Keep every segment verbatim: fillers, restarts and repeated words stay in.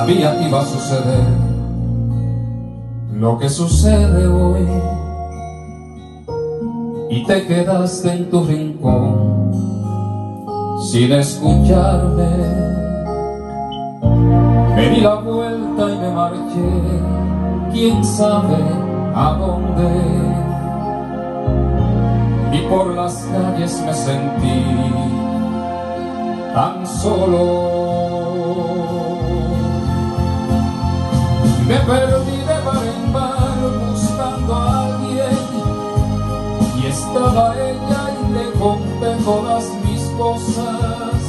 Sabía que iba a suceder lo que sucede hoy, y te quedaste en tu rincón sin escucharme. Me di la vuelta y me marché, quién sabe a dónde, y por las calles me sentí tan solo. Me perdí de bar en bar buscando a alguien, y estaba ella y le conté todas mis cosas,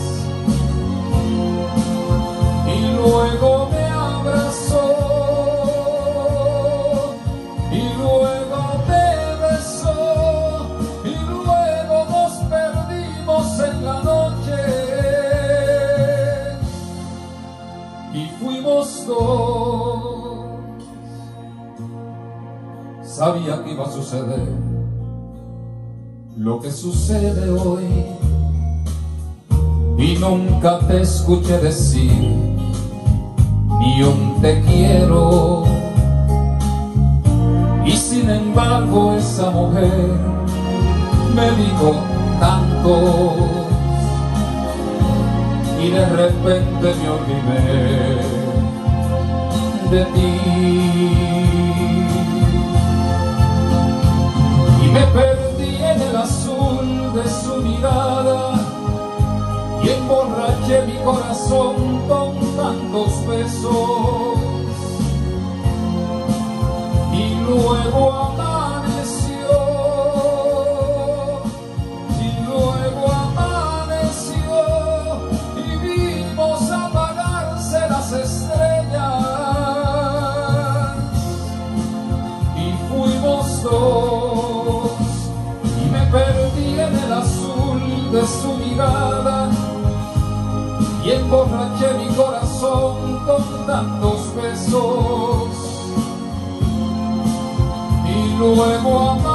y luego me abrazó y luego me besó, y luego nos perdimos en la noche y fuimos dos. Sabía que iba a suceder lo que sucede hoy, y nunca te escuché decir ni un te quiero, y sin embargo esa mujer me dijo tanto, y de repente me olvidé de ti. Y me perdí en el azul de su mirada, y emborraché mi corazón con tantos besos, y luego amaneció, y luego amaneció, y vimos apagarse las estrellas, y fuimos dos. Y me perdí en el azul de su mirada, y emborraché mi corazón con tantos besos, y luego